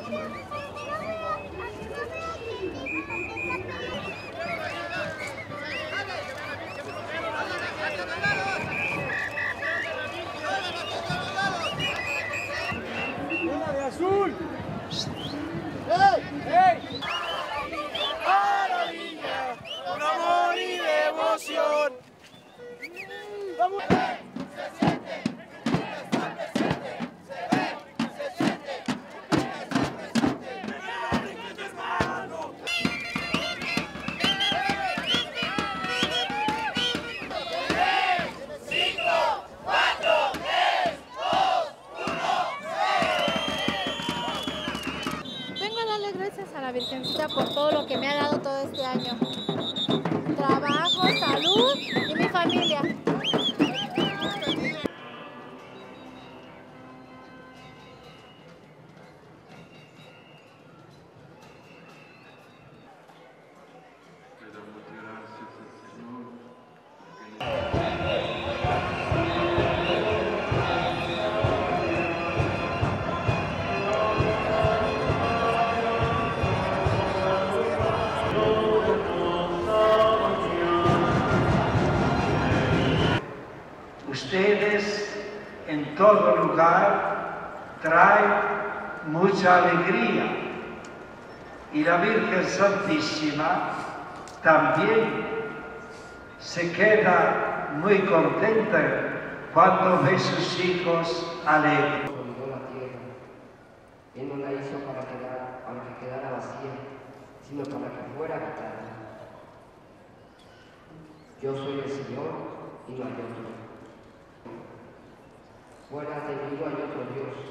azul! ¡Ey! ¡Ey! ¡A la niña! ¡Con amor y devoción! ¡Vamos! Se siente, está presente. Se ve, se siente, está presente. ¡Venga, tu hermano! 5, 4, 3, 2, 1, 0. Vengo a darle gracias a la Virgencita por todo lo que me ha dado todo este año. Trabajo, salud y mi familia. Ustedes en todo lugar traen mucha alegría y la Virgen Santísima también se queda muy contenta cuando ve sus hijos alegres. Consolidó la tierra. Él no la hizo para que quedara vacía, sino para que fuera habitada. Yo soy el Señor y no hay otro. Fuera de mí no hay otro Dios.